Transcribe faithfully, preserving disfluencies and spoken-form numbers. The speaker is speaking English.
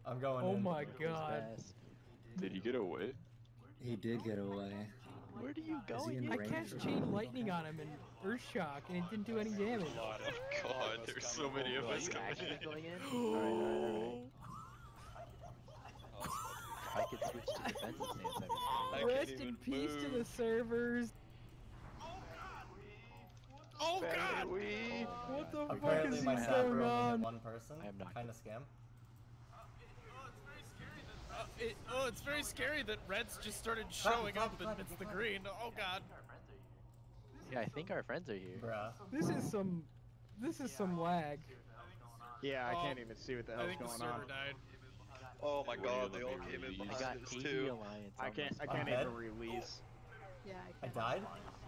I'm going Oh in. my god. Did he get away? He did get away. Where do you go? in I range cast or chain not? lightning on him and earth shock, and it didn't do any damage. Oh god, there's so many of Are us you coming actually in. going in? Alright, alright, alright. I could switch to defensive stance every I time. Rest can't in even peace to move. the servers. Oh god! We... What the fuck Apparently is my going sapper only hit on? one person. I am not. Kind of scam. Uh, it, oh, it's very scary that Reds just started showing Clap, up clap, and it's clap, the clap. green. Oh god. Yeah, I think our friends are here. Bruh. This is some, this is some lag. Yeah, I Oh, can't even see what the I hell's think the going server on. died. Oh my god, they all came in I behind got us eighty too. alliance. I on can't. my I can't I'm even dead. release. Yeah, I I can't. died?